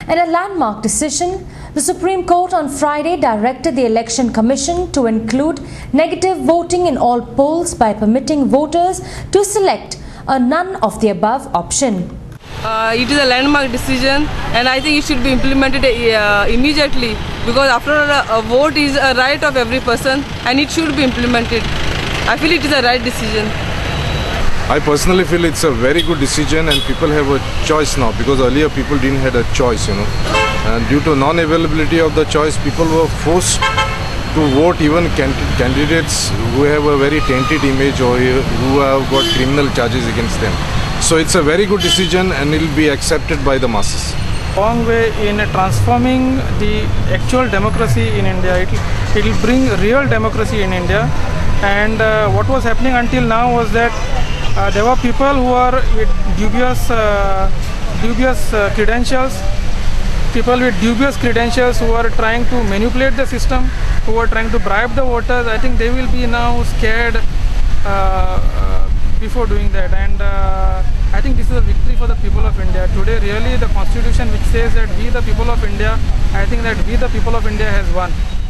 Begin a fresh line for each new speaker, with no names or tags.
In a landmark decision, the Supreme Court on Friday directed the Election Commission to include negative voting in all polls by permitting voters to select a none of the above option.
It is a landmark decision, and I think it should be implemented immediately, because after all, a vote is a right of every person and it should be implemented. I feel it is a right decision.
I personally feel it's a very good decision, and people have a choice now, because earlier people didn't have a choice, and due to non-availability of the choice, people were forced to vote even candidates who have a very tainted image or who have got criminal charges against them. So it's a very good decision, and it will be accepted by the masses.
Long way in transforming the actual democracy in India. It will bring real democracy in India. And what was happening until now was that there were people who are with dubious credentials, people with dubious credentials who are trying to manipulate the system, who are trying to bribe the voters. I think they will be now scared before doing that, and I think this is a victory for the people of India. Today, really, the constitution which says that we the people of India, I think that we the people of India has won.